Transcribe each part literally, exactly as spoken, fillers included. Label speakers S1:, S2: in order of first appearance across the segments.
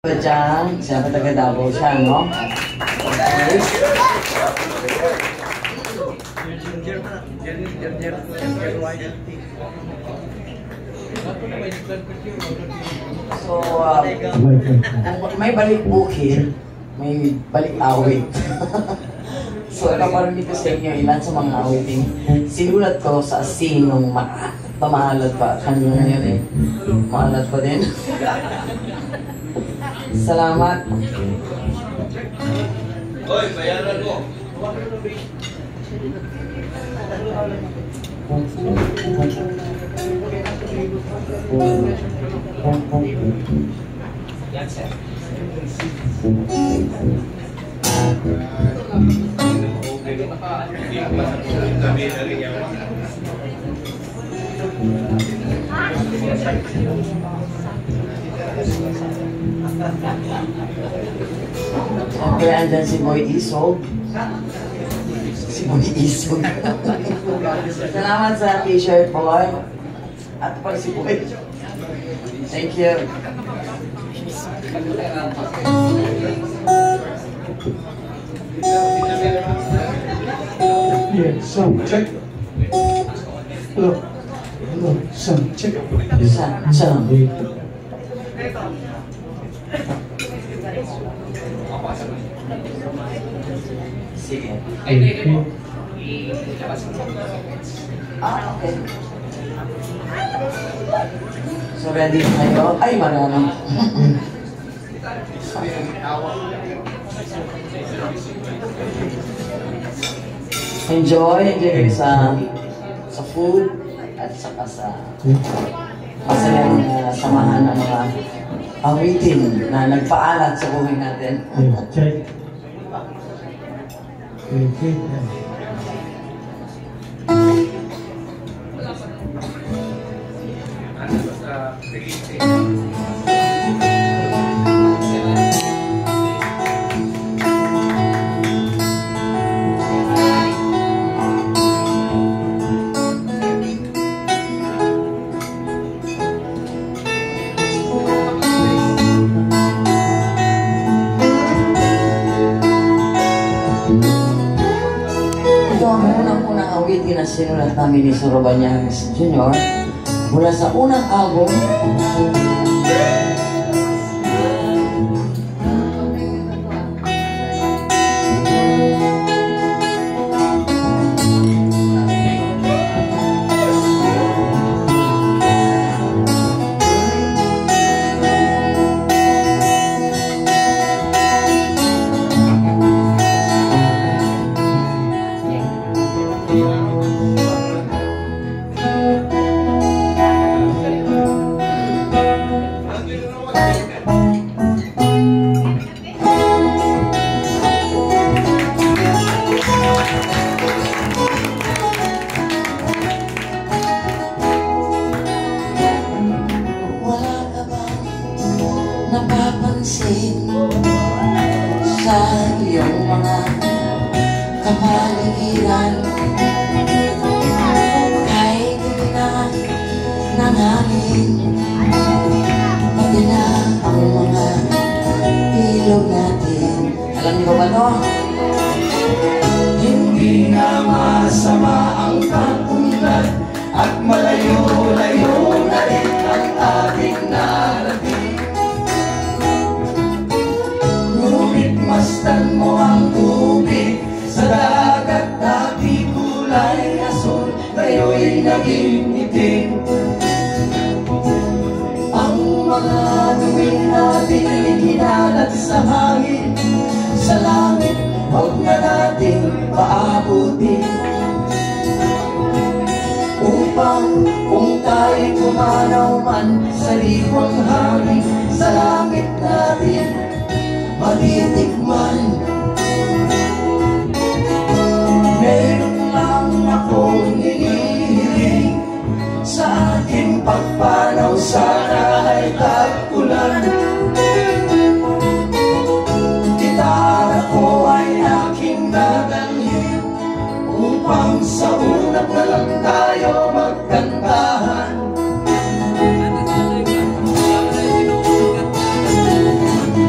S1: Diyan, siyempre taga Davao siya, no? So, uh, may balik bukid, may balik awit. So, naparinig ko sa inyo ilan sa mga awiting sinulat ko sa sinong ma pamahalat pa. Kanyo ngayon eh. Maalat pa din. Salamat.
S2: Hoy, bayaran mo.
S1: Yan, sir. Siyempre, andyan si Boy Isog. Si Boy Isog. Salamat sa t-shirt, boy. At pag si Boy. Thank you.
S3: Yeah, sound check. Hello. Hello, sound check.
S1: Sound, sound. Sige. Ah, okay. So ready na kayo? Ay, marami. Enjoy, enjoy kayo sa sa food at saka sa masayang uh, samahan ng mga awitin na nagpaalat sa buhay natin.
S3: Check. Okay.
S1: Na sinulat namin ni Sir Banyahes Junior mula sa unang album napapansin sa iyong mga kapaligiran. Kahit di na nangangin, pati na ang mga ilog natin. Alam niyo ba to?
S4: Hindi na masama ang pag-unlad at malayo-layo na rin ang ating narating. Masdan mo ang tubig sa dagat, dati kulay asul, ngayo'y naging itim. Ang mga gawin natin hinalat sa hangin, sa langit, huwag na natin paabutin. Upang kung tayo'y pumanaw man sa liwang hangin, sa langit natin matitikman. Meron lang akong hinihiling, sa aking pagpanaw sana ay tag-ulan. Gitara ko ay aking dadalhin, upang sa unang na lang tayo magkantahan.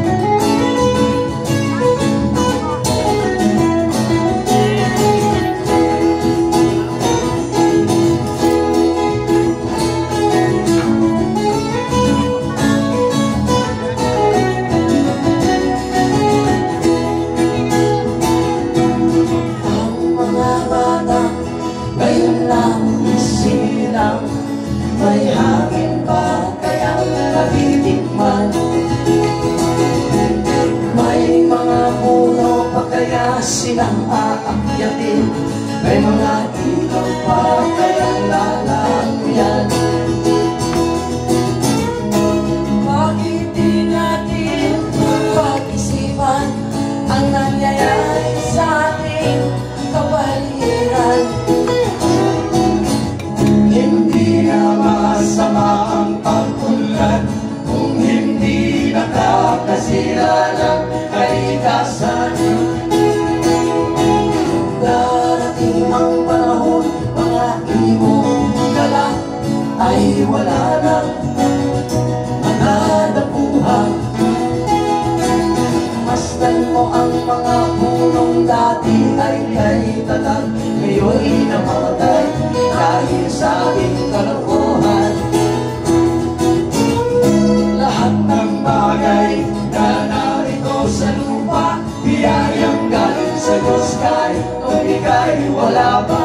S4: tunay na narito sa lupa, biyayang galing sa Diyos kahit nung ika'y wala pa.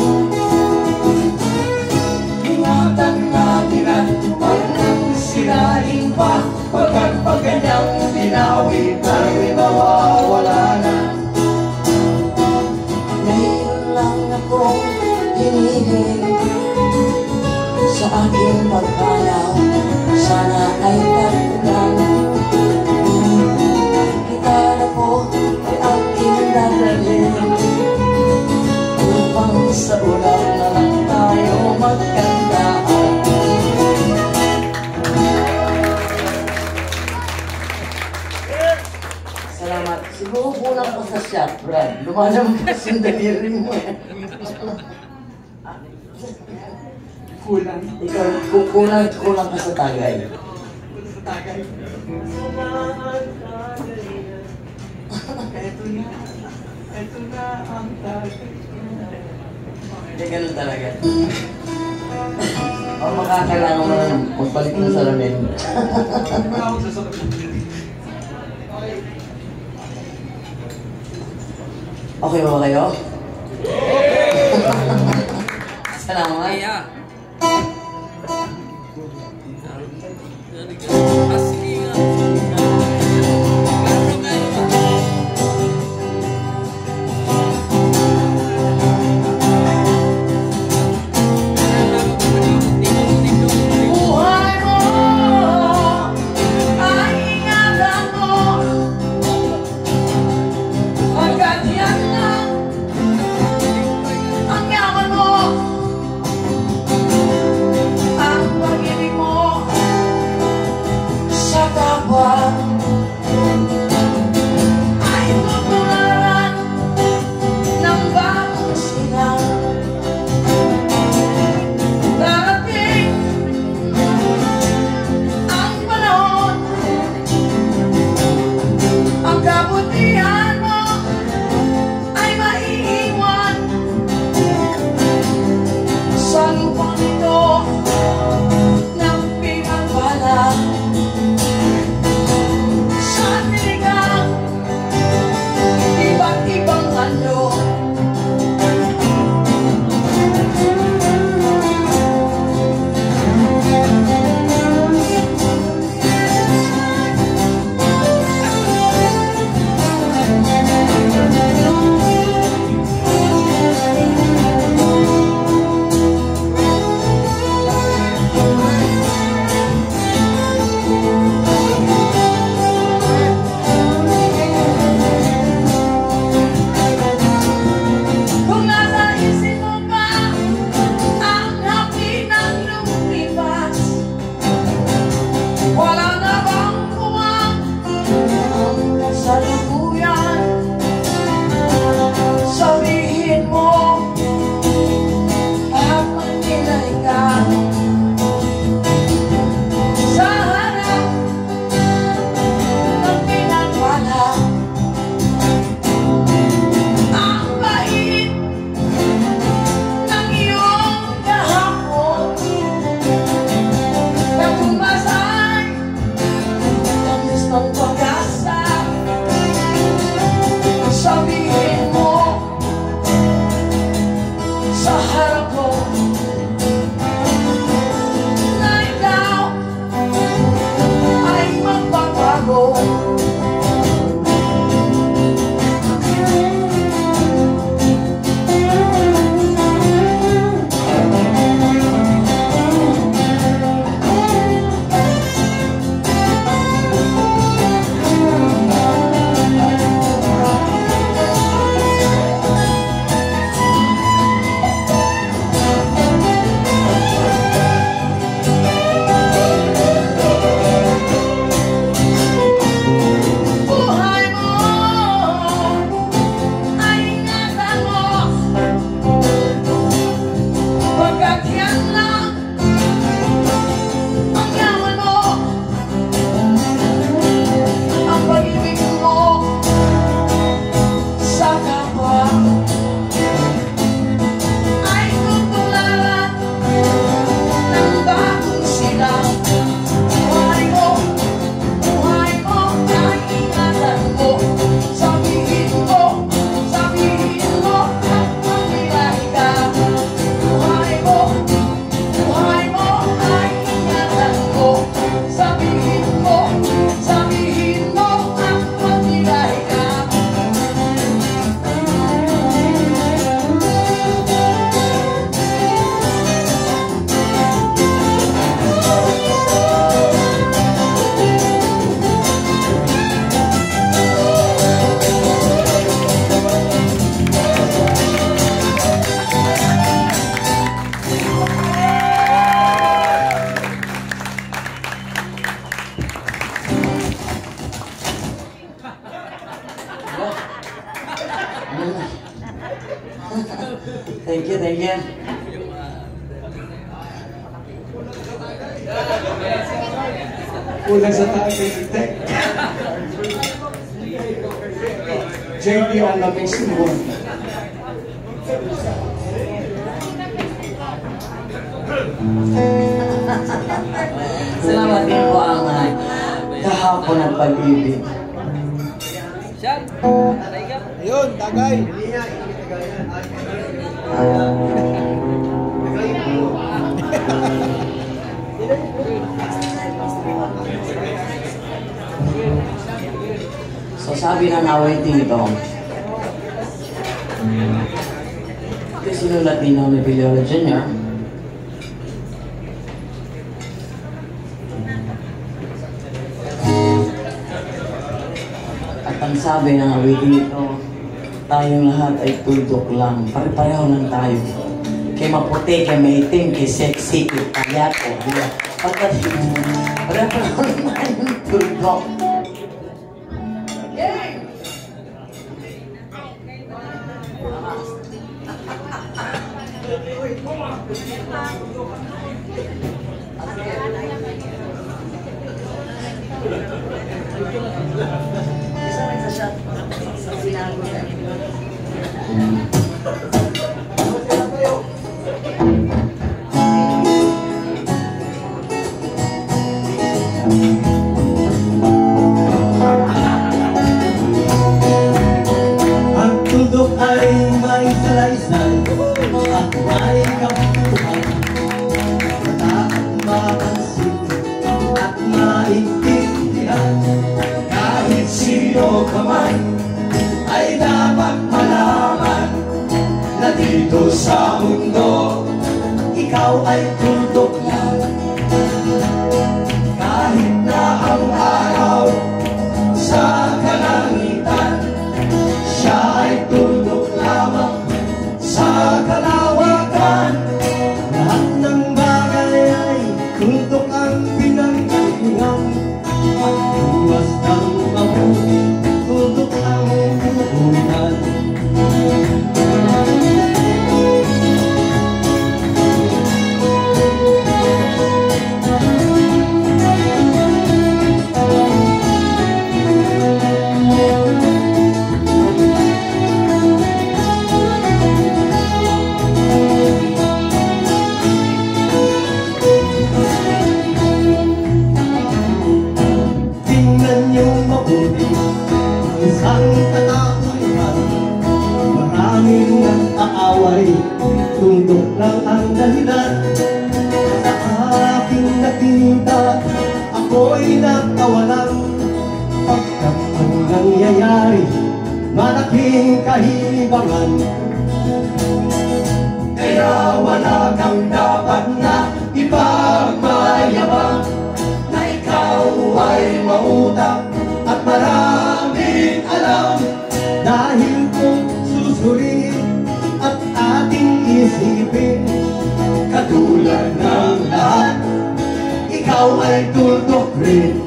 S4: Ingatan natin at huwag nang sirain pa, pagkat pag kanyang tinawid ay mawawala na.
S1: Ngayon lang akong hinihiling sa aking pagpanaw, sana ay tagpunan. Gitara ko ay aking dadalhin upang sa ulan na lang tayo magkantaan. Salamat. Siguro kulang ka sa shot, Brad. Lumalampas yung daliri mo eh.
S3: Kulang.
S1: Ikaw, kukulang, kulang ka sa tagay.
S3: Sa tagay. Ito na. Ito na ang tagay.
S1: Hindi, ganun talaga. O makakailangan mo na magbalik ng salamin. Okay ba kayo? Salamat.
S2: Iya.
S1: Buhay mo ay ingatan mo, pagkat yan lang ang yaman mo. Ang pag-ibig mo sa kapwa ay tutularan ng bagong silang. Darating ang panahon, ang kabutihan mo ay maiiwan sa lupang ito ng pinagpala. Sa tinigang iba't ibang anyo, kung nasa isip mo pa ang happy ng lumipas, wala na bang kuwang ang kasalukuyan? Sabihin mo at manilay ka sa harap ng pinagpala. Ang bait ng iyong kahapon na tumasay ang gustong pag-asa. Sabihin mo sa harap ko na ikaw ay magbabago. thank you, thank you.
S3: Kulang sa tagay ng tech. J D ang labing sinuwan.
S1: Salamat din po ang uh, kahapon ng pag-ibig.
S2: Ayun, tagay.
S1: So sabi ng awiting ito, ito sinulat din ng Villara Junior At ang sabi ng awiting ito, tayong lahat ay tuldok lang, pare-pareho lang tayo. Kay maputi, kay maitim, kay sexy, kay payato. Pagkat pareho lang tayong tuldok.
S4: Ang tuldok ay may salaysay at may kabutuhan, mataang mapansin at maintindihan. Kahit sino ka man ay dapat malaman na dito sa mundo ikaw ay tuldok lang. Kahit na ang araw sa kalangitan, siya ay tuldok lamang sa kalawakan. Lahat ng bagay ay tuldok ang pinanggalingan. At buwas ng mabuti, tuldok ang puhunan. Tingnan niyo mabuti ang isang katauhan. Maraming nag-aaway, tuldok lang ang dahilan. Sa aking nakita, ako'y nakawalan. Pagkat ang nangyayari, malaking kahibangan. Kaya wala kang dapat na ipagmayabang, na ikaw ay mautak at maraming alam. Dahil kung susuriin at ating isipin, katulad ng lahat, ikaw ay tuldok rin.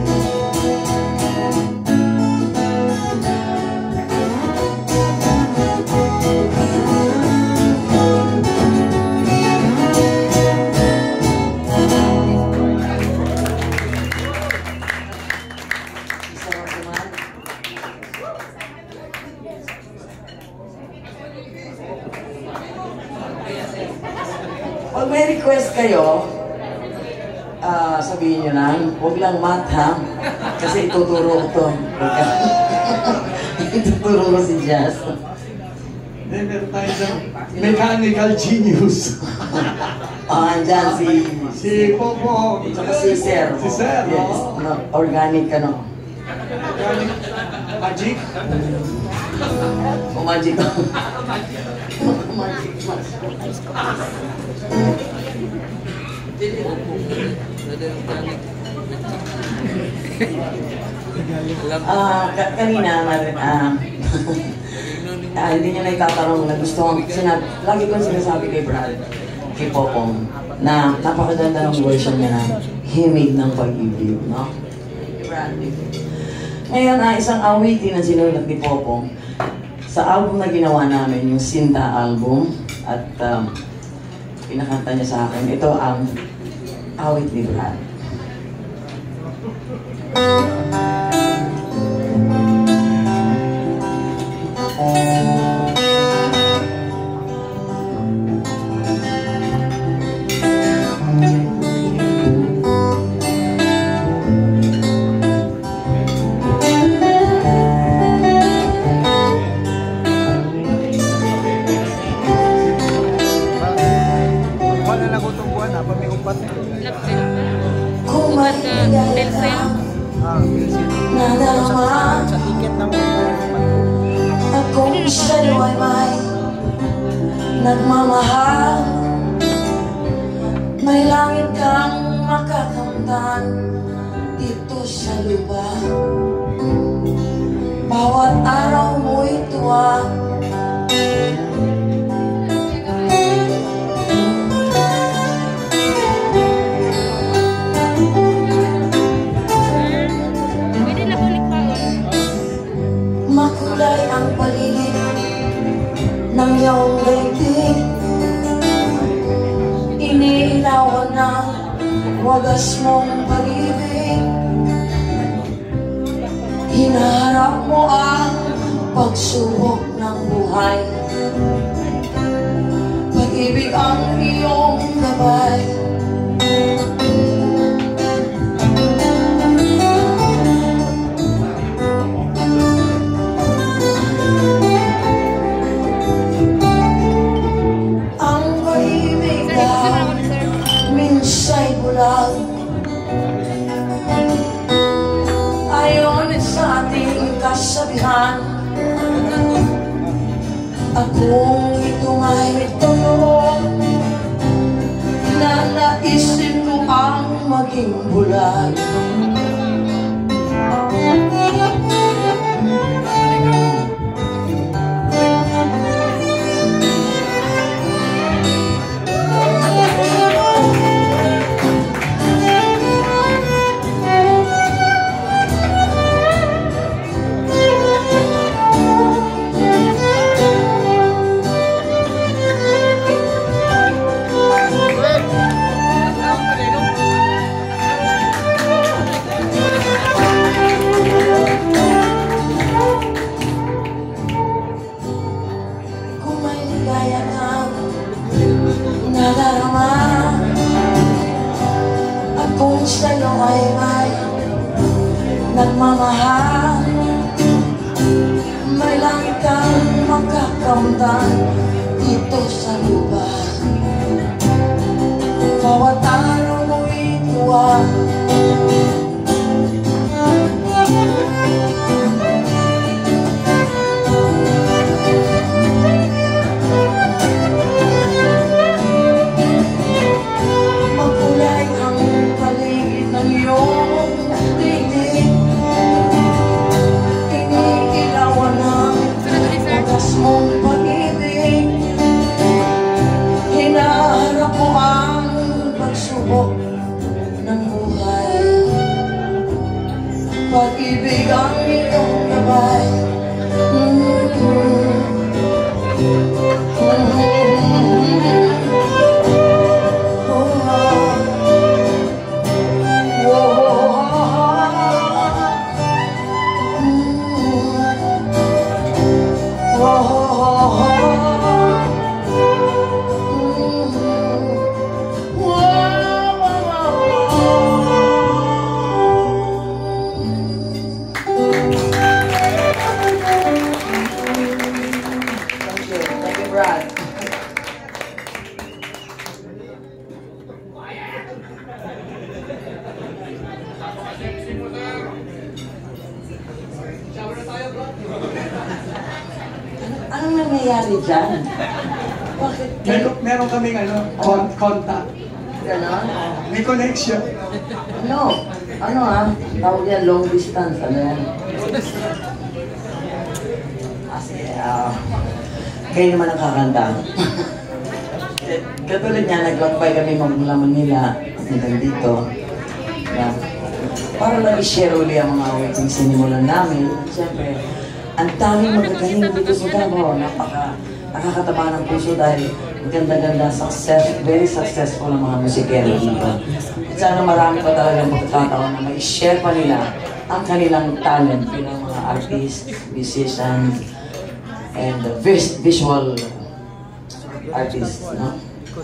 S1: Pag may request kayo, ah, sabihin nyo lang, huwag lang math ha, kasi ituturo ko to. Ituturo ko si Jazz.
S3: Then meron tayo sa mechanical genius.
S1: Ah, andyan si...
S3: Si Popo.
S1: Tsaka si Sir.
S3: Si Sir,
S1: Yes,
S3: no?
S1: no, organic ano.
S3: Galing Magic.
S1: O magic. Magic mas. Ah, ka kanina na ah ah, hindi niya na itatanong na gusto kong sinab lagi kong sinasabi kay Brad, kay Popong, na napakaganda ng version niya na Himig ng Pag-ibig, no? Brad. Ngayon, ah, isang awitin na sinulat ni Popong sa album na ginawa namin, yung Sinta album. At um, pinakanta niya sa akin. Ito ang awit ni Brad.
S2: Nadama
S4: akong sa'yo ay may nagmamahal. May langit kang makakamtan dito sa lupa. Bawat araw mo'y tuwa. Makulay ang paligid ng iyong daigdig. Iniilawan ng wagas mong pag-ibig. Hinaharap mo ang pagsubok ng buhay. Pag-ibig ang iyong gabay. Minsa'y bulag, ayon sa ating kasabihan. At kung ito nga'y totoo, na naisin mo ang maging bulag. Kung sa'yo ay may nagmamahal, may langit kang makakamtan dito sa lupa. Bawat araw mo'y tuwa. Pag-ibig ang iyong gabay. Anong nangyayari dyan? Bakit?
S3: Meron, meron kaming ano, con contact.
S1: Ganon?
S3: May connection.
S1: Ano? Ano ah? Tawag yan, long distance. Ano yan? Kasi, ah, kayo naman ang kakanta. Katulad niya, naglagbay kami magmula Manila hanggang dito. Yeah. Para lang i-share uli ang mga awiting sinimulan namin. At syempre, ang daming magagaling dito sa Davao. Napaka nakakataba ng puso dahil ganda-ganda, success, very successful ang mga musikero dito. At sana marami pa talagang pagkakataon na may share pa nila ang kanilang talent bilang mga artist, musician, and uh, vis visual artist, no?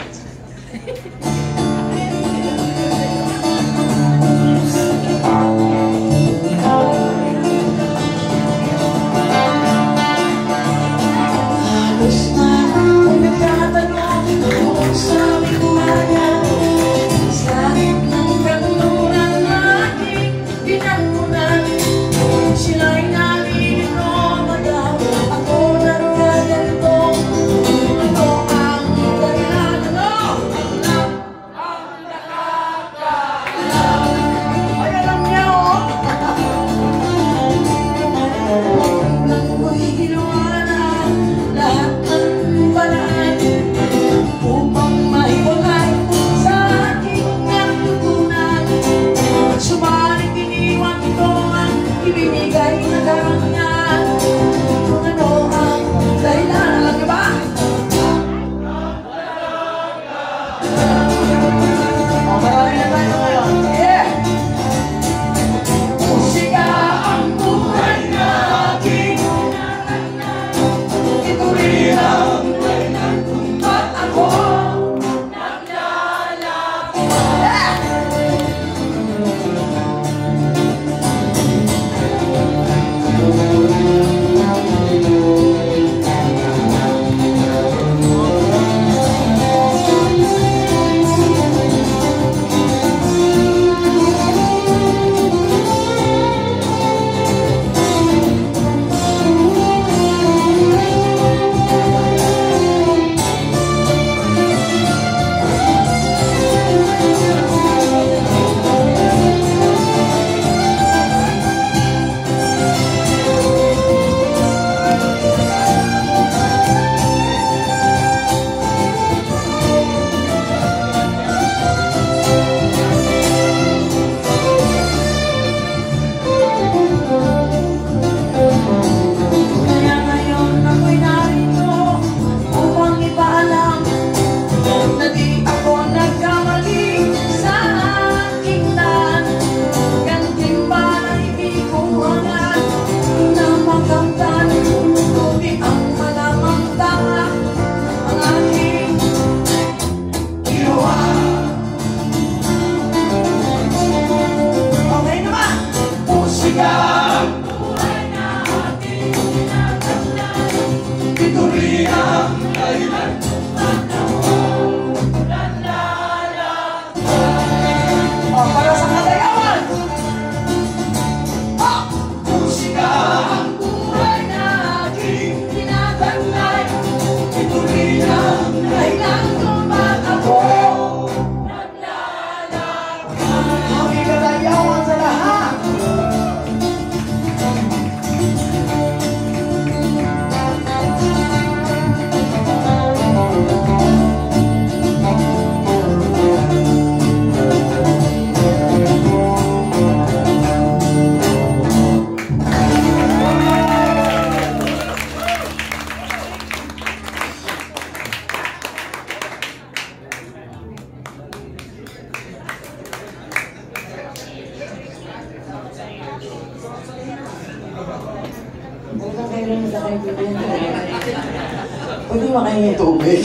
S1: Pwede makain yung tubig.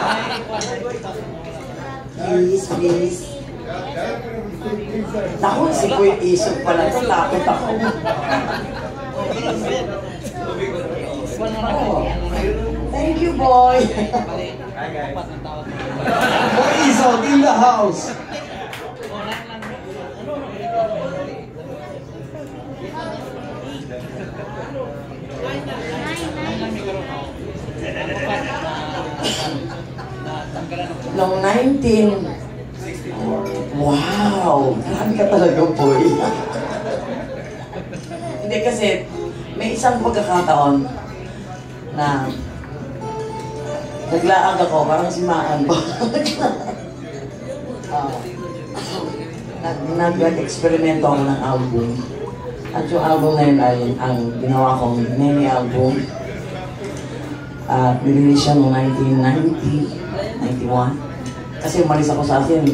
S1: Please, please. Naku, si Kuya Isog pala ito. Lapit ako. Oh. Thank you, boy.
S2: Boy Isog in the house.
S1: Noong nineteen... Wow! Grabe ka talaga, boy. Hindi kasi, may isang pagkakataon na naglaag ako, parang si Maan ba? uh, Nag-experimento ako ng album. At yung album na yun ay ang ginawa kong mini album. At uh, nirelease siya noong nineteen ninety. ninety-one. Kasi umalis ako sa Asia.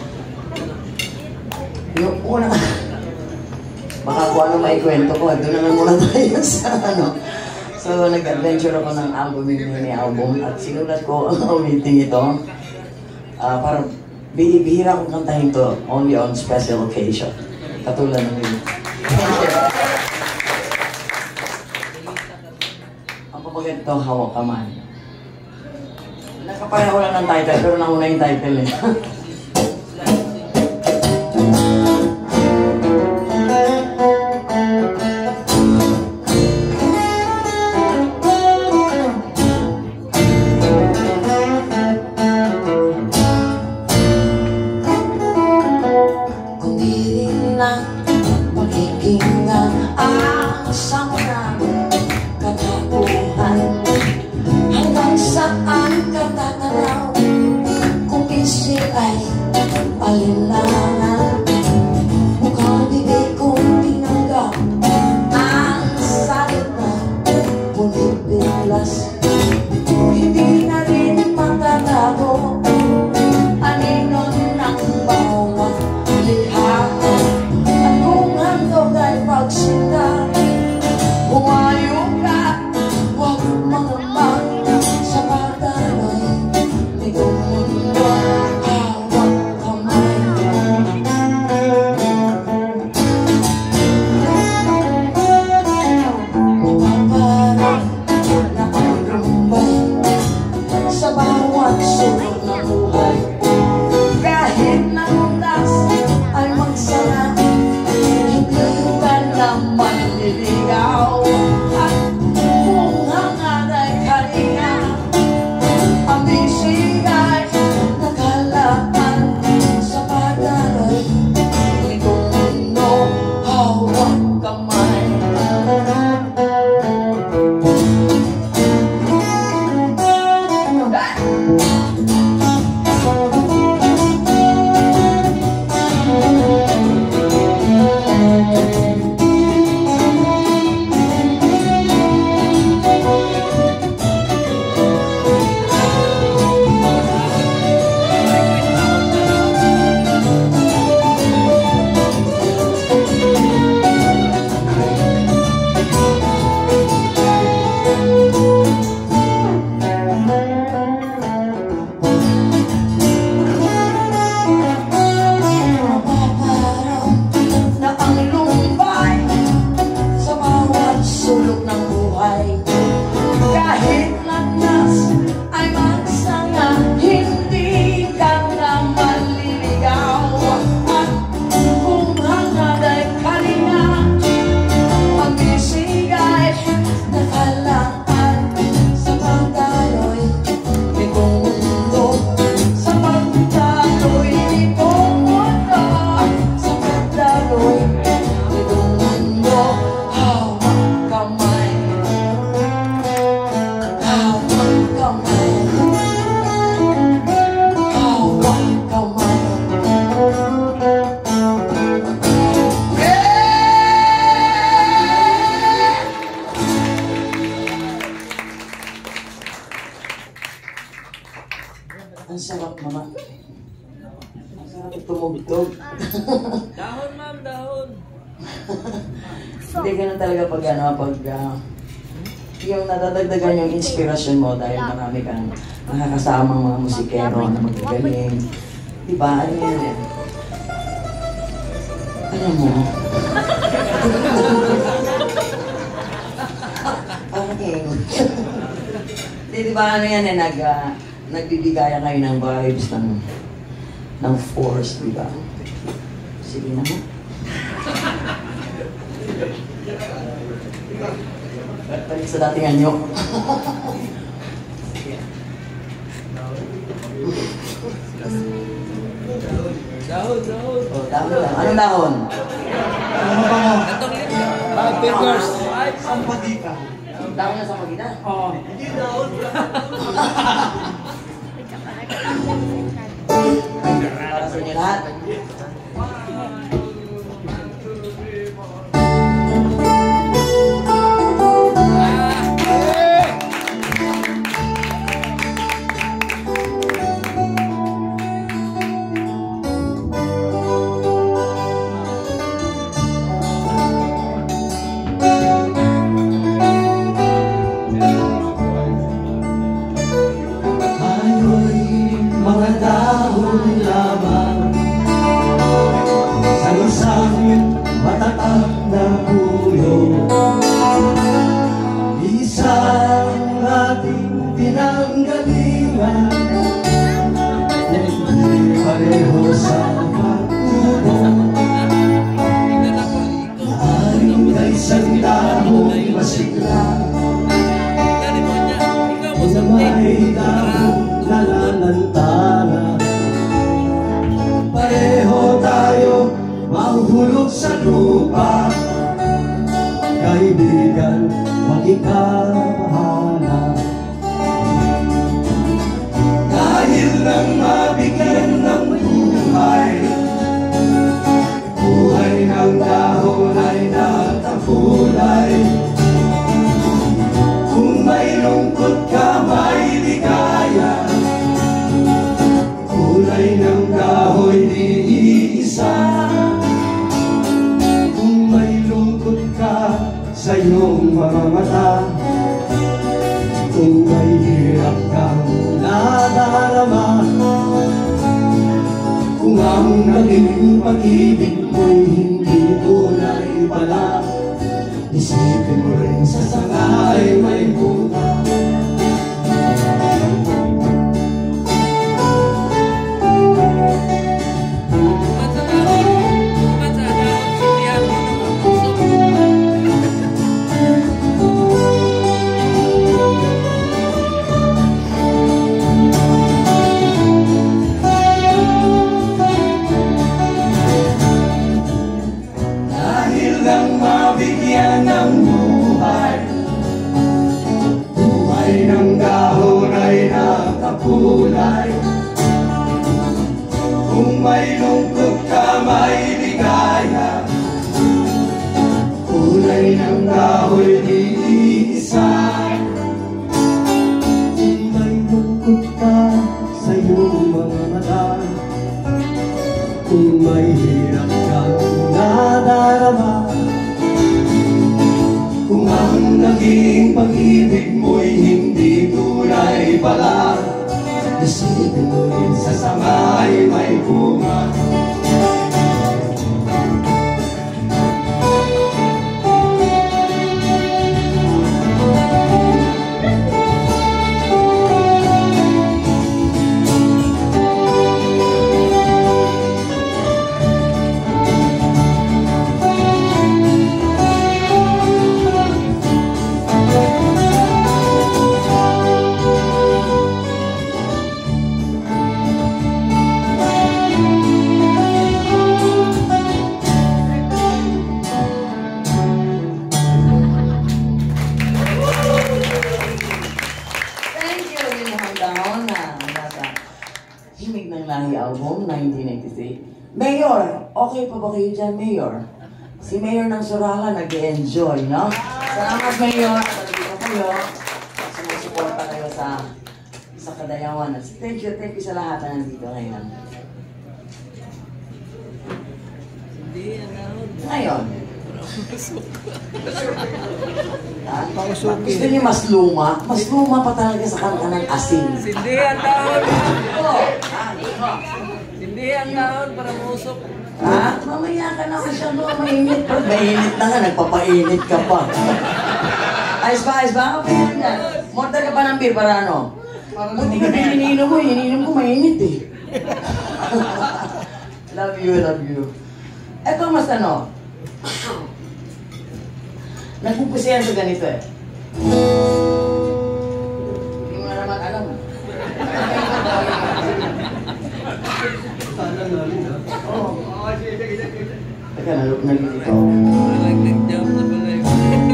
S1: Yung una, baka kung ano maikwento ko, doon naman muna tayo sa ano. So, nag-adventure ako ng album ni album at sinulat ko ang meeting ito. Uh, para bihira kong kantahin to only on special occasion. Katulad ng yun. Ang papagat ito, Hawak Kamay. Nakapareho lang ng title, pero nauna yung title eh. Ang sarap naman. Ang sarap tumugtog.
S5: Dahon, ma'am, dahon.
S1: Hindi ganun talaga pag ano, pag uh, yung nadadagdagan yung inspirasyon mo dahil marami kang nakakasamang mga musikero na magagaling. Diba? Ano yun yan? Alam mo? Parang yun. Di, diba ano yan eh, nag, uh, nagbibigaya kayo ng vibes, ng, ng force, diba? Sige na mo. Balik sa dating anyo.
S5: Dahon, dahon.
S1: Oh, dahon lang. Anong dahon?
S3: Ano ba mo?
S5: Itong five fingers.
S3: Ang pagita.
S1: Dahon na sa magina?
S3: Oo.
S5: Hindi dahon.
S1: Para sa inyo lahat.
S5: California, ikaw mo
S4: na may dahon nalalantana. Pareho tayo mahuhulog sa lupa, kaibigan, magkikabahala. Dahil lang mabigyan ng buhay, buhay ng dahon ay natakulay. Kung may lungkot ka, may ligaya, kulay ng kahoy di iisa. Kung may lungkot ka sa iyong mga mata, kung may hirap kang nadarama, kung ang naging pag-ibig mo'y hindi tunay pala, isipin mo rin sa sangay may bunga. Mabigyan ng buhay, buhay ng dahon ay nakakulay. Kung may lungkot ka, may ligaya, kulay ng kahoy di isa. Kung may lungkot ka sa iyong mga mata, kung may hirap kang nadarama, kung ang naging pag-ibig mo'y hindi tunay pala, isipin mo rin sa sangay may bunga.
S1: Himig ng Lahi album, nineteen ninety-three. Mayor, okay pa ba kayo dyan, Mayor? Si Mayor ng Surala nag-enjoy, no? Salamat, Mayor. Nandito kayo. Sumusuporta kayo sa sa Kadayawan. Thank you, thank you sa lahat na nandito ngayon.
S5: Hindi, ano?
S1: Ngayon. Ah, gusto niyo mas luma? Mas luma pa talaga sa kanta ng asin.
S5: Hindi ang dahon.
S1: Oh, ah, oh.
S5: Hindi ang dahon para musok.
S1: Ha? Mamaya ka na masyado mainit. Pag mainit na nga, nagpapainit ka pa. Ayos ba, ayos ba? Okay yan yan. Mortar ka pa ng beer para ano? Buti ka din iniinom mo, iniinom ko mainit eh. Love you, love you. Eto mas ano? Nagpupusya yan sa ganito eh. Hindi mo na naman alam.
S4: Sana namin ha?
S1: Oo. Teka, nalilito.
S5: Walang nag-jump na pala yun.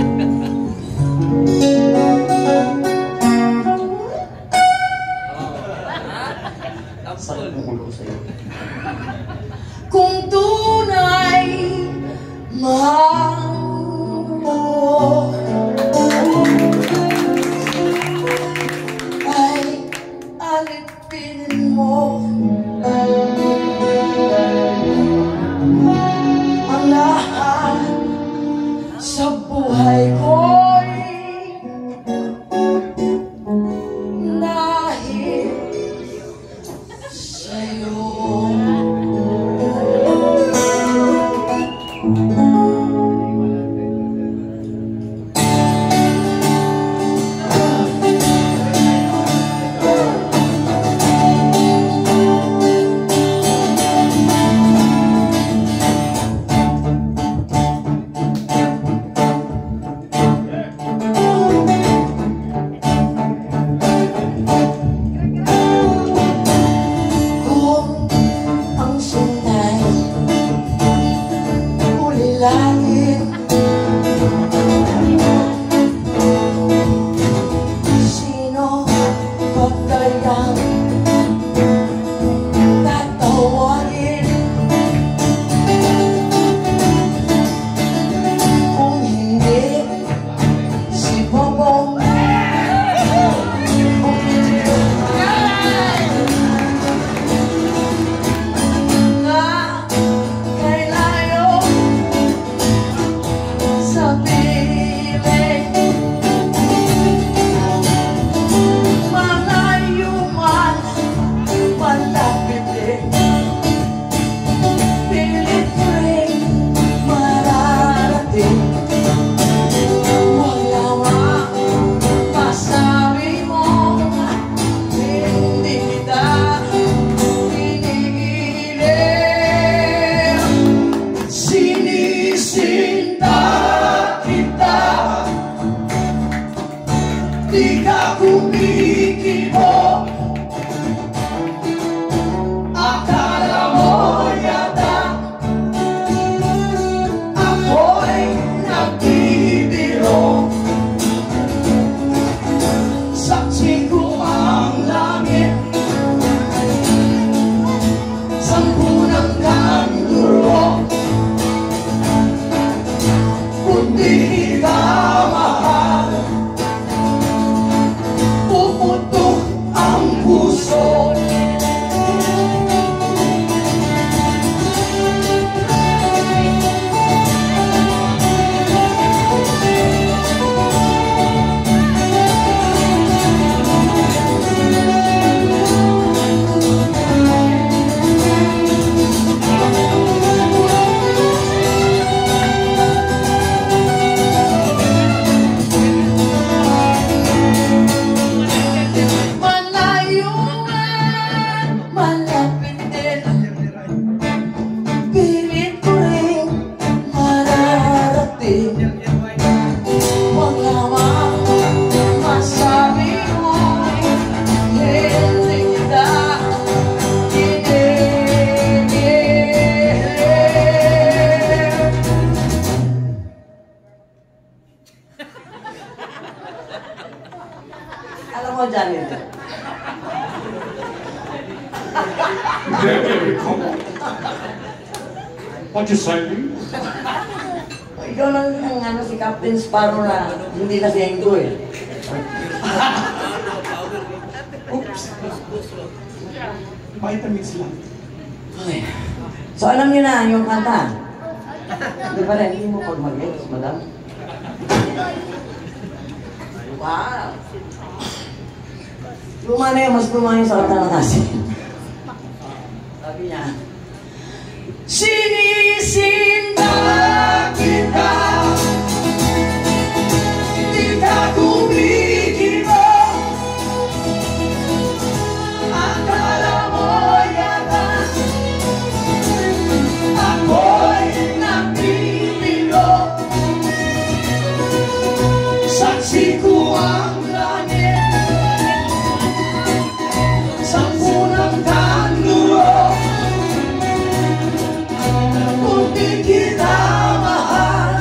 S1: Sakit ng ulo ko sa'yo. Kung tunay mahal mo, ay alipin mo ang lahat Alam mo, Janet.
S3: Jerry, come on. What you saying?
S1: Ikaw lang ang ano, si Captain Sparrow na hindi na si Hengo eh.
S3: Oops. Vitamins lang.
S1: Okay. So alam niyo na yung kanta. Hindi pa rin, hindi mo pag mag-gets, madam. Wow! Luma na yun, mas luma yun sa kanta na kasi. Sabi niya, sinisinda kita, di ka kumikimo. Akala mo yata ako'y napipilo. Saksi ko ang langit sa punang kanlulo. Kung di kita mahal,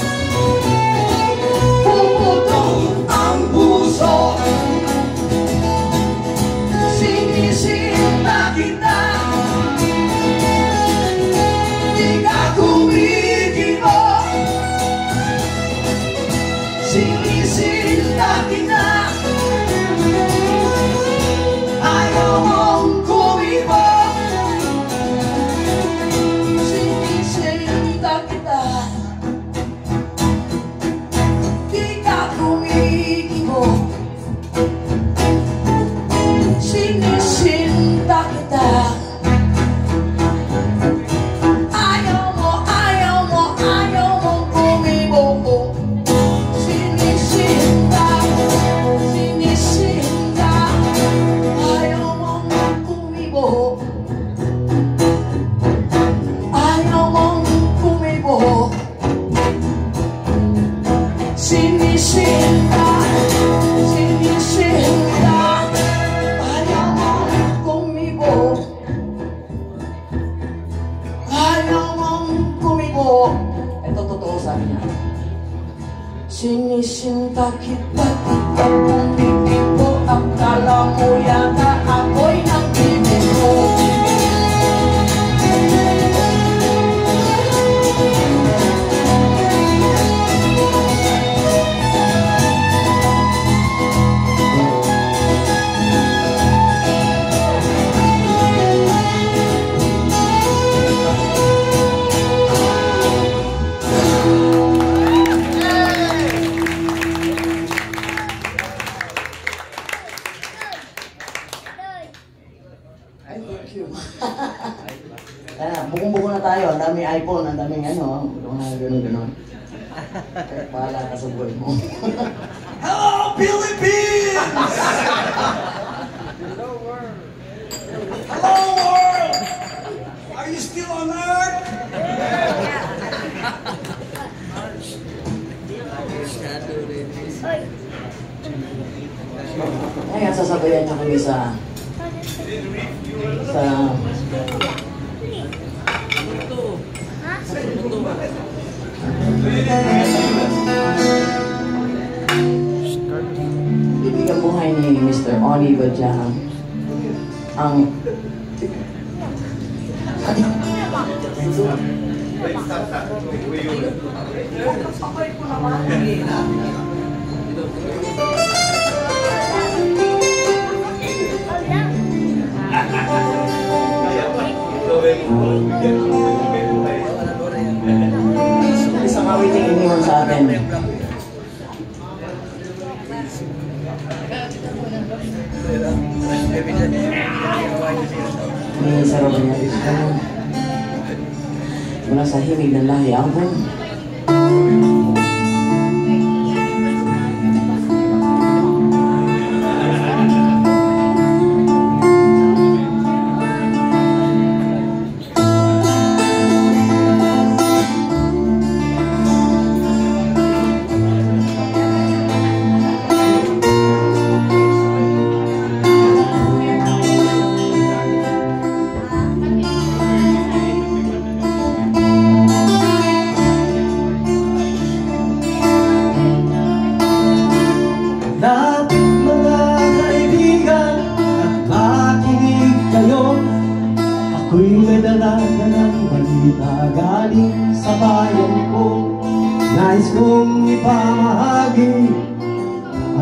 S1: puputol ang puso. Sinisinta kita, di ka kumikimo. Sinisinta kita, ayaw mong kumibo. Sinisinta kita, di ka kumikibo. Sinisinta kita, ayaw mo, ayaw mo, ayaw mong kumibo. Sinisinta, sinisinta, ayaw mong kumibo. Ayaw mong kumibo. Sinisinta, sinisinta, ayaw mong kumibo. Ayaw mong kumibo. Ito totoo, sabi niya. Sinisinta kita, di ka kumikibo. Akala mo yata ako'y nagbibiro. Ay, thank you. Ayan, bukong-buko na tayo. Ang daming iPhone, ang daming ano. Mga gano'n-gano'n. Pahala ka sa buhay mo.
S3: Hello, Philippines! Hello, world! Are you still on Earth?
S1: Ngayon, sasabayan niyo kami sa... sa... Ibigang buhay ni Mister Oni Badjang ang isang awiting iniwan sa atin. May sarap niya dito. Mula sa himig ng lahi album.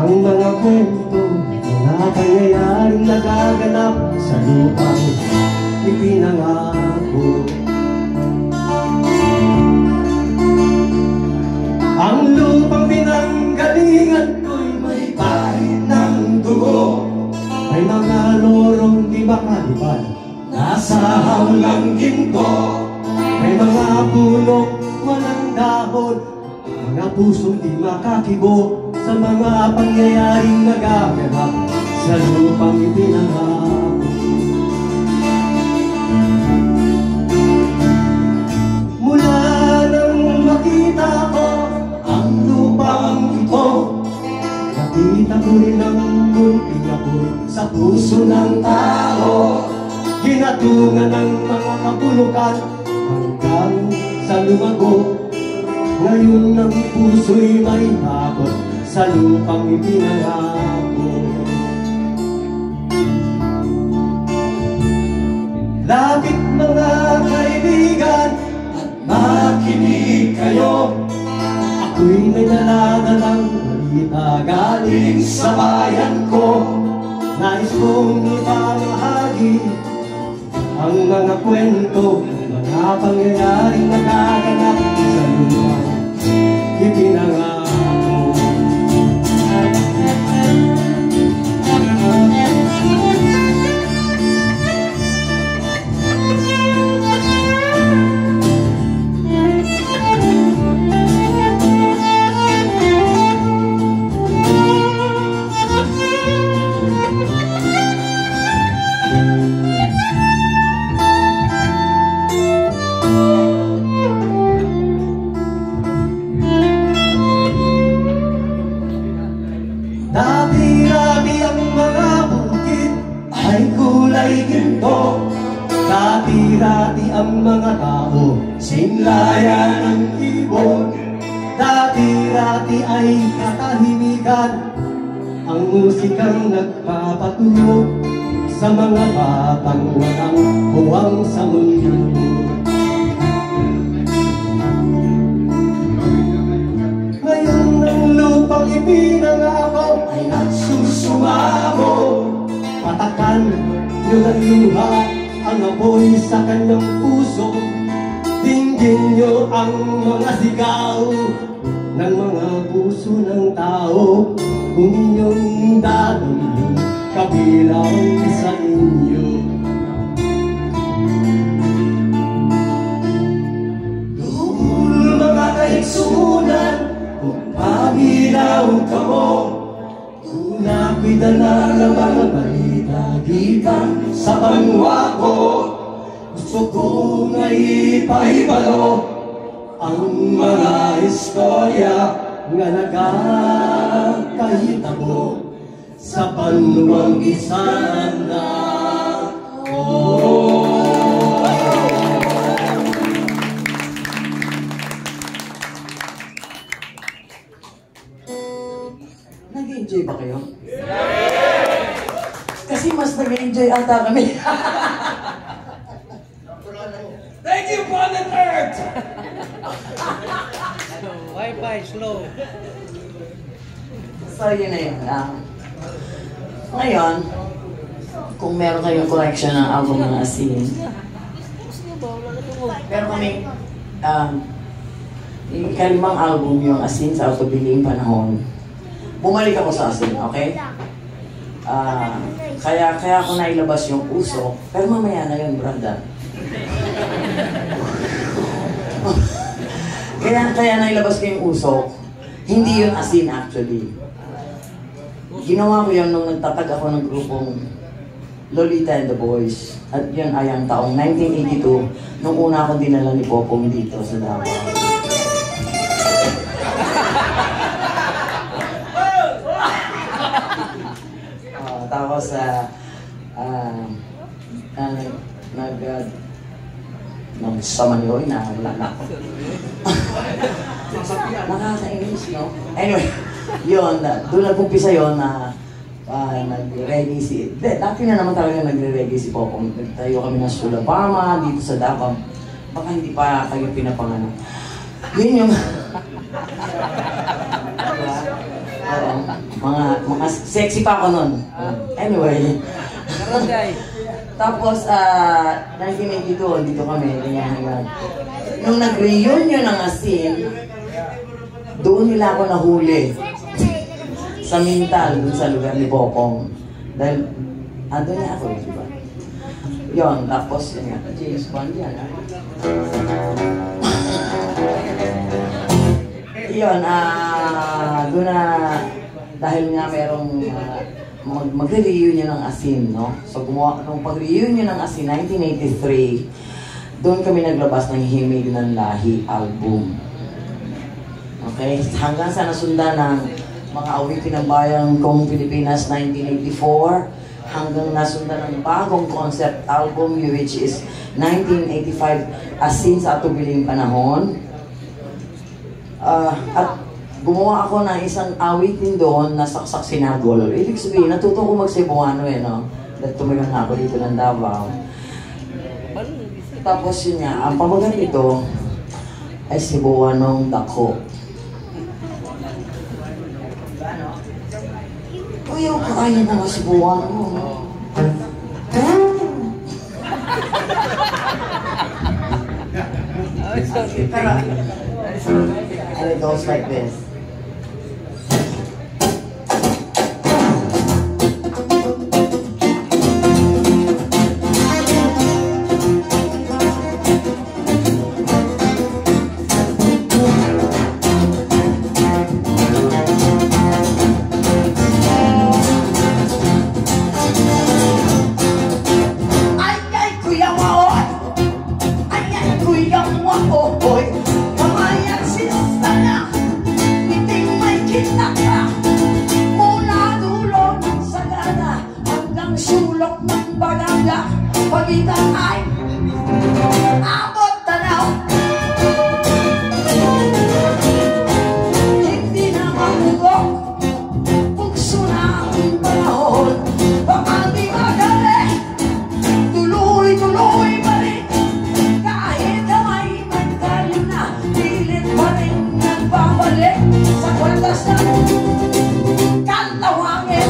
S4: ang mga kwento, mga pangyayaring nagaganap sa lupang ipinangako. Ang lupang pinanggalingan ko'y may pahit ng dugo, may mga lorong di makalipad, nasa hawlang ginto, may mga puno walang dahon, mga pusong di makakibo sa mga pangyayaring nagaganap sa lupang ipinangako. Mula nang makita ko ang lupang ito, nakita ko rin ang munting apoy sa puso ng tao, ginatungan ng mga kapulukan hanggang sa lumago. Ngayon ang puso'y may takot sa lupang ipinangako. Lapit mga kaibigan at makinig kayo, ako'y may daladalang balita galing sa bayan ko. Nais kong ipamahagi ang mga kwento, mga pangyayaring nagaganap sa lupang ipinangako. Dati-dati ang mga bukid ay kulay ginto, dati-dati ang mga tao sinlayan ng ibon, dati-dati ay katahimikan ang musikang nagpapatulog sa mga batang walang huwang sa mundo. Ngayon ang lupang ipinangako ay nagsusumamo, patakan nyo ng luha ang apoy sa kanyang puso, dinggin nyo ang mga sigaw ng mga puso ng tao, kung inyong dadamhin kabilang sa inyo. Doon mga kaigsunan, kung paminaw ka mo, kung ako'y dala ng mga balita gikan sa banwa ko, gusto kong maipahibalo ang mga istorya nga nagkakahitabo sa panuwang isana ko.
S1: Nag-enjoy ba kayo? Kasi mas nag-enjoy ata kami.
S2: Thank you, Planet Earth!
S5: Wi-Fi slow.
S1: So, yun na yun. Um, ngayon, kung meron kayong collection ng album ng Asin, pero kami, um, yung kalimang album yung Asin sa Autobiling Panahon, bumalik ako sa Asin, okay? Uh, kaya, kaya ako nailabas yung Puso, pero mamaya na yun, brother. Kaya, kaya nailabas ko yung Usok, hindi yun Asin actually. Ginawa ko yun nung nagtatag ako ng grupong Lolita and the Boys. At yun ay ang taong nineteen eighty-two, nung una akong dinala ni Popong dito sa Davao. uh, tapos sa uh, uh, nag uh, nung sa Manioy na wala na ako. Nakakainis, no? Anyway, yun, doon nag-umpisa yun na uh, nag-reggae si... De, dati na naman talaga nagre-reggae si Popong. Nagtayo kami ng Sulabama dito sa Davao. Baka hindi pa kayo pinapangano. Yun yung... Oo, mga, mga sexy pa ako nun. Anyway.
S5: Barangay.
S1: Tapos, ah, nineteen eighty-two, dito kami, ganyan hanggang. Nung nag-reunion ng Asin, doon nila ako nahuli. Sa Mintal, doon sa lugar ni Popong. Dahil, ando niya ako, di ba? Yun, tapos, yun nga, James Bond yan, ah. Yun, ah, doon na, dahil nga merong, uh, mag magre-reunion ng Asin, no? So, gumawa, nung pag-reunion ng Asin, nineteen eighty-three, doon kami naglabas ng Himig ng Lahi album. Okay? Hanggang sa nasundan ng mga awitin ng bayang kong Pilipinas nineteen eighty-four, hanggang nasundan ng bagong concept album, which is nineteen eighty-five, Asin sa Atubiling Panahon. Uh, at gumawa ako ng isang awitin doon na Saksak Sinagol. Ibig sabihin, natuto ko mag-Cebuano eh, no? Dahil tumigang ako dito ng Davao. Tapos yun nga, ang pamagat ito ay Cebuanong Dako. Kuya, kaya na nga Cebuano mo. And it goes like this. Sulok ng balaga, pagitan ay abot tanaw. Hindi na mamugok, bukso na ang panahon. Baka di madali, tuloy-tuloy pa rin. Kahit na may magkalyo na, pilit pa rin nagbabalik sa kwartas na kantawangin.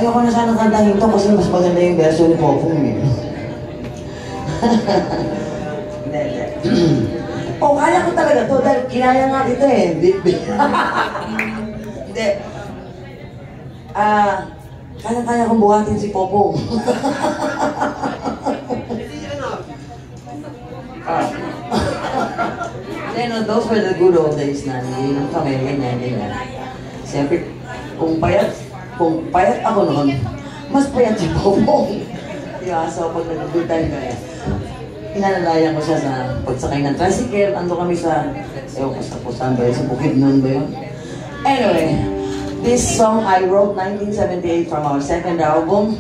S1: ayoko na sana kantahin to kasi mas maganda yung version ni Popong eh. Hindi, hindi. Oh, kaya ko talaga to dahil kinaya nga kita eh. Hindi. Ah, kaya-kaya kong buhatin si Popong. Ah. Then, no, those were the good old days na hindi lang kami, ganyan, ganyan. Siyempre, kung payat, kung payat ako noon, mas payat si Popong. Diba? So, pag nag-good time kaya, inalalayan ko siya sa pagsakay ng tricycle, ando kami sa, ewan ko sa Pusan ba yun, sa Bukid noon ba yun? Anyway, this song I wrote nineteen seventy-eight from our second album.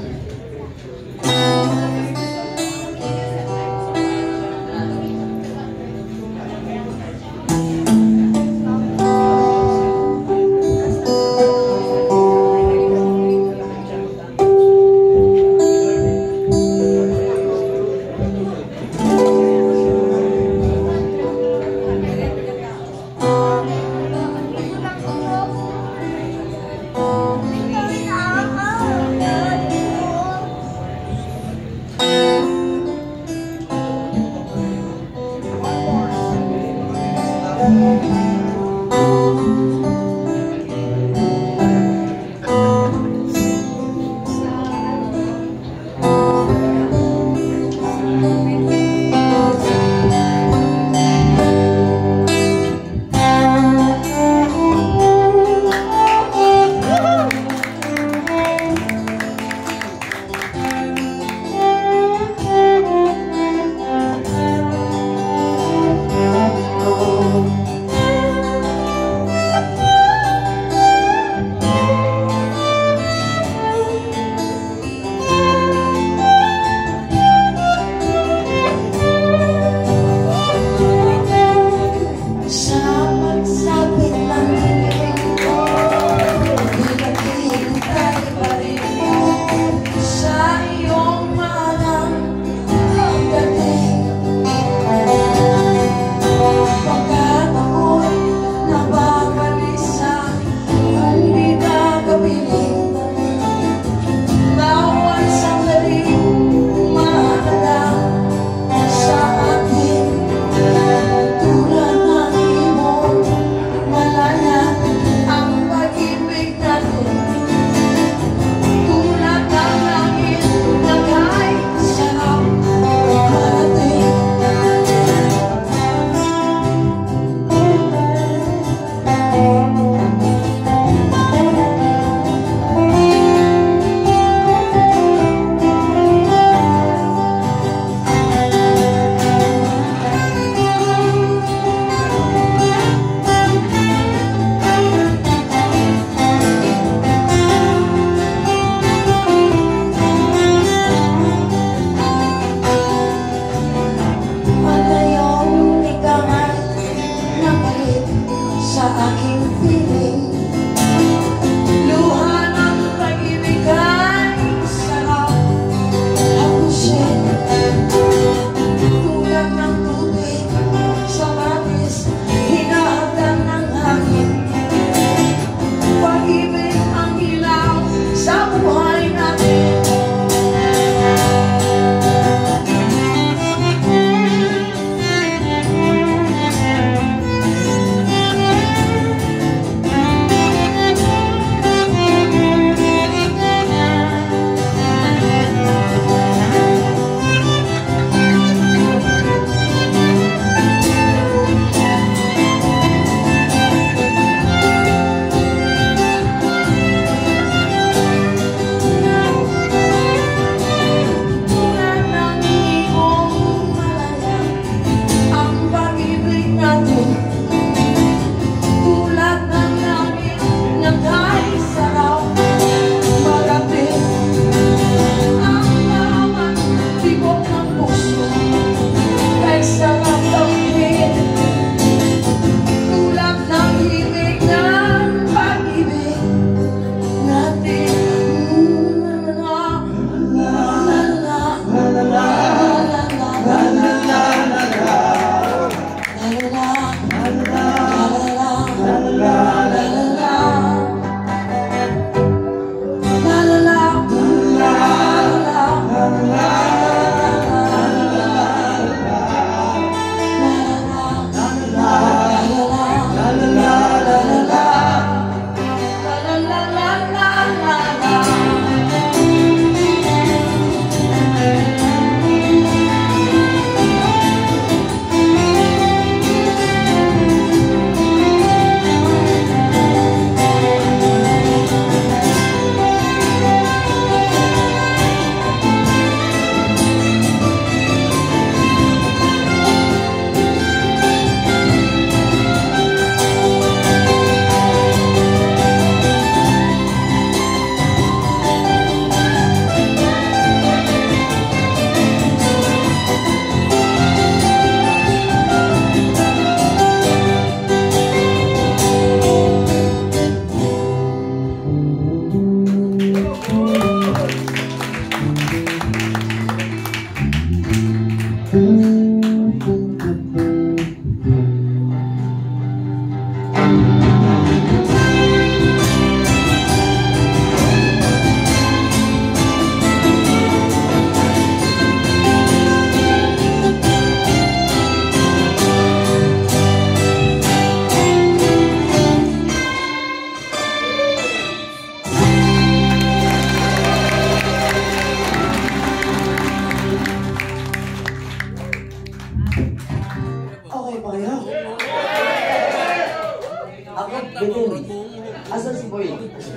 S1: Betul. Asan si Boy?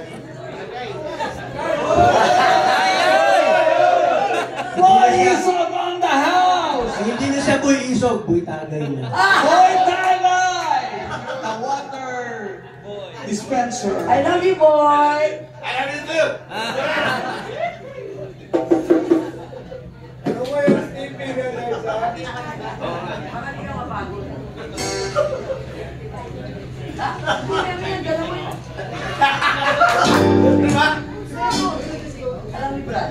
S2: Boy Isog on the house!
S3: Hindi na siya Boy Isog, Boy Tagay na.
S2: Boy Tagay! The water dispenser.
S1: I love you, boy!
S2: I love you too!
S1: Alam mo, Brad?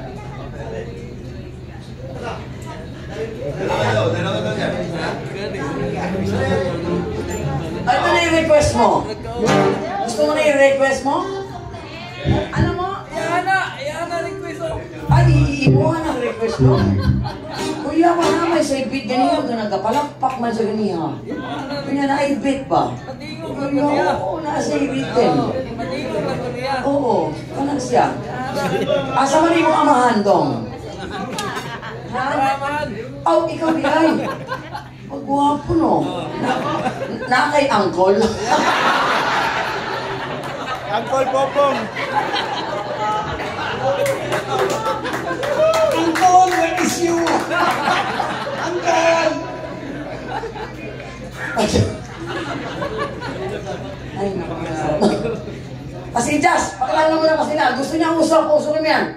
S1: Ano na yung request mo? Gusto mo na yung request mo? Ano mo?
S5: Yana! Yana request ako.
S1: Ay, iimuhan ang request mo? Kuya, wala may sa ibit ganiya ka nagkapalakpak man sa ganiya. Kuya, naibit ba?
S5: Matingog lang ko
S1: Kuya,
S5: niya.
S1: oo, nasa ibitin.
S5: Matingog lang ko niya.
S1: Oo, kanang siya. Asa man yung amahan dong? Ha?
S5: Raman!
S1: Oh, ikaw bigay. Pagwapo no. Na, na kay Angkol.
S2: Uncle Popong!
S3: Uncle, where is you? Uncle!
S1: Ay, naku. Kasi Jazz, pakilala mo na kasi na. Gusto niya usap, uso naman yan.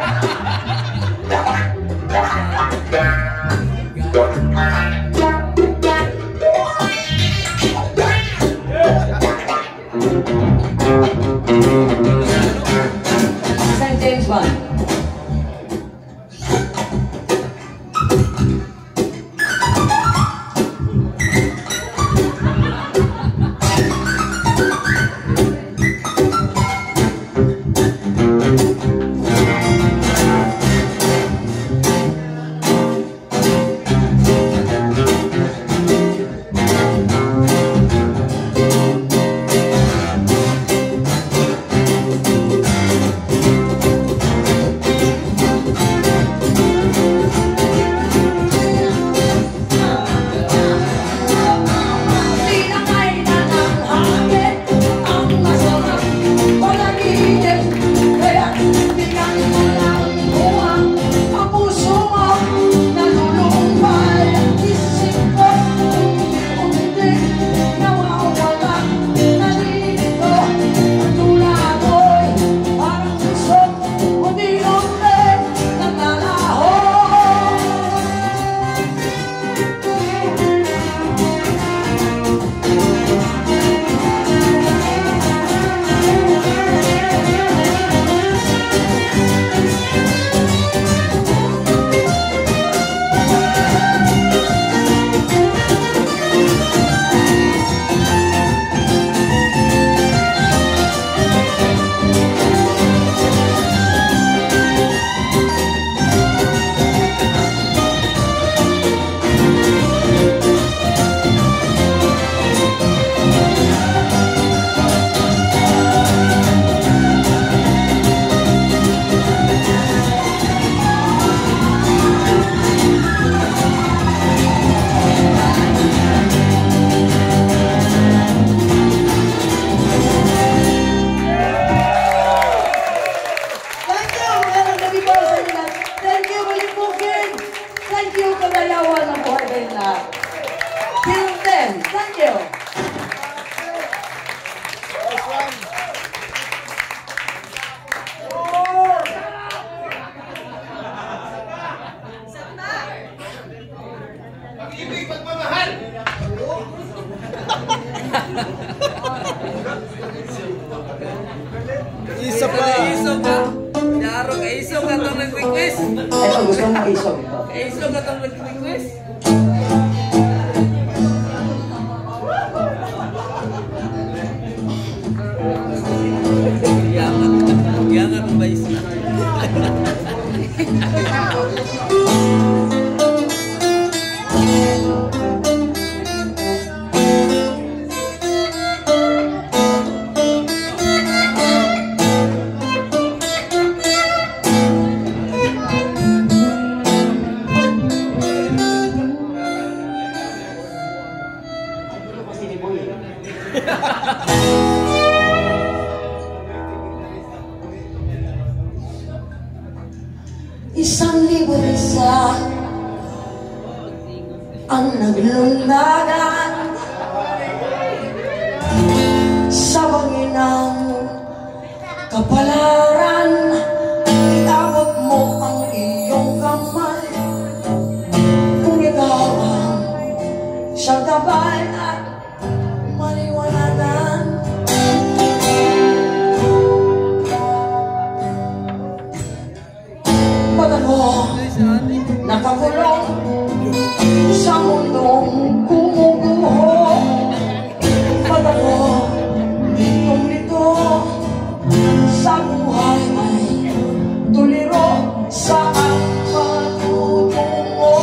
S1: Saint James Bond.
S2: Isa pa.
S5: Isog ka. Yaro ka isog ka itong nag-request.
S1: Ito, gusto mo isog ito.
S5: Isog ka itong nag-request. Yangat. Yangat ang bayis na.
S1: Isang libo isa ang naglundagan sa banginang kapalaran. Itawag mo ang iyong kamay kung ikaw ang siyang gabay at maliwanagan. Bagat mo nakakulong sa mundong gumuguho. Bagat mo litong-lito sa buhay ay tuliro sa ang patutungo.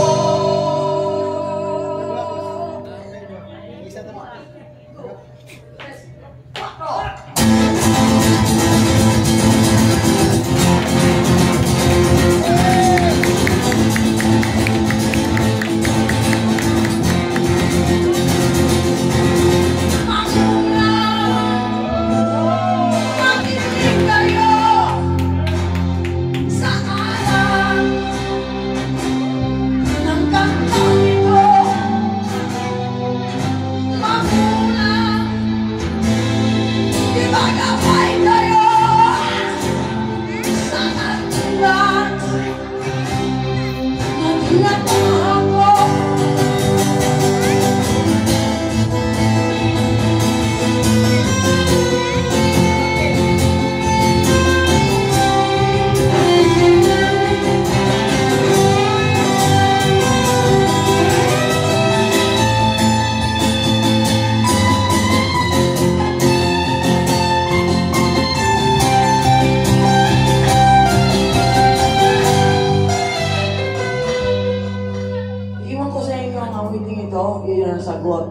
S1: yun ang sagot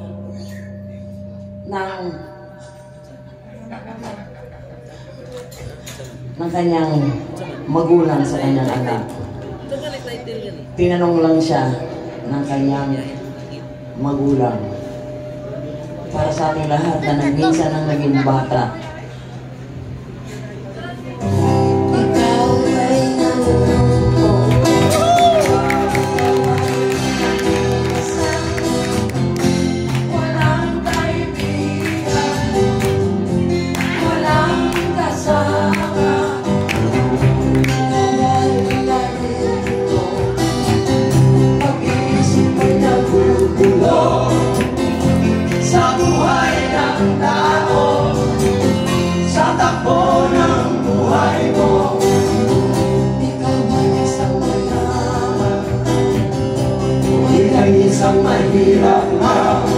S1: ng ng kanyang magulang sa kanyang anak. Tinanong lang siya ng kanyang magulang para sa ating lahat na nagminsan ang naging bata.
S4: Sa buhay ng tao, sa takbo ng buhay mo, ikaw ay isang mayaman, ikaw ay isang mahirap na.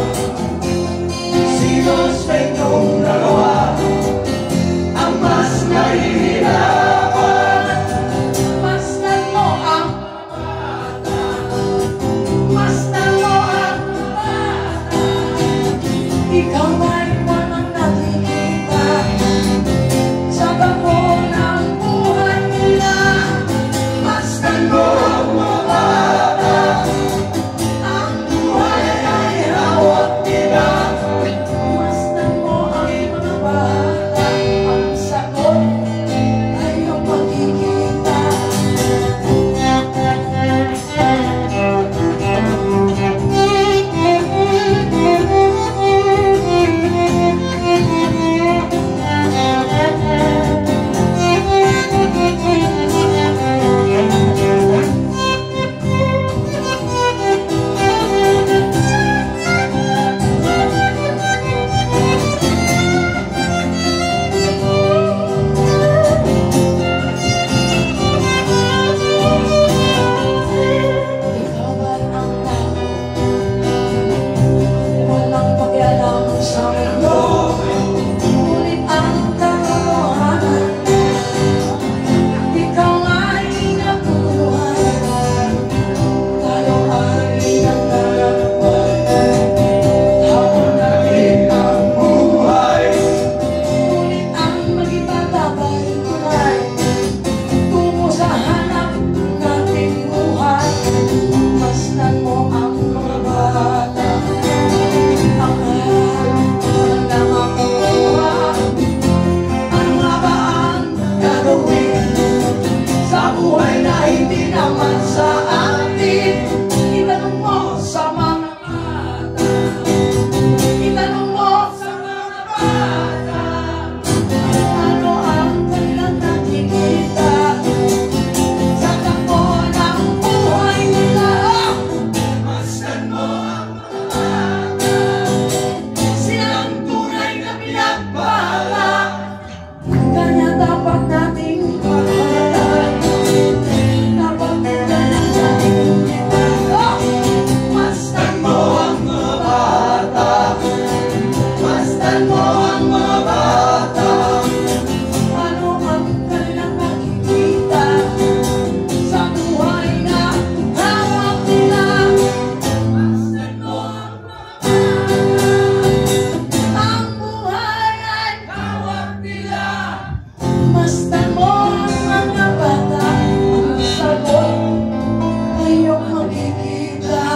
S4: Sinos sa inyong dalawa ang mas nahihirapan? Masdan mo ang bata, masdan mo ang bata. Ikaw ay walang nakikita sa takbo ng buhay nila. Masdan mo ang mga bata, ang buhay ay hawak nila. Masdan mo ang mga bata, ang sagot ay iyong makikita. Ikaw ay ang tao, walang pakialam sa mundo, ngunit ang katotohanan, ikaw ay nabubuhay, tayo ay naglalakbay, habang natin ang buhay, ngunit ang magipagtabay tunay, tungo sa hanap nating buhay. Masdan mo ang mga bata, ang walang namakuha. Ano nga ba ang gagawin sa buhay na hindi naman sa atin? Itanong mo sa mga bata, itanong mo sa mga bata, ano ang kanilang nakikita sa takbo ng buhay nila. Masdan mo ang mga bata, sila ang tunay na pinagpala. Kanya dapat nating pagpalagay, dapat natin itago. Masdan mo ang mga bata, masdan mo ang mga bata, ano ang kanilang nakikita sa buhay na hawak nila. Masdan mo ang mga bata, ang buhay ay hawak nila. Masdan mo ang mga bata, ang sagot ay iyong makikita.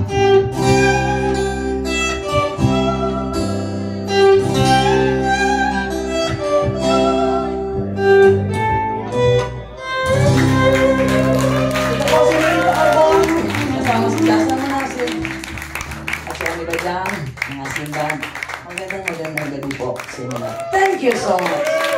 S1: Ito po si Nino Arbon, kasama si Jasa Manasin at si Ami Bajang, mga simbahan. Magandang magandang gabi po sa inyo. Thank you so much.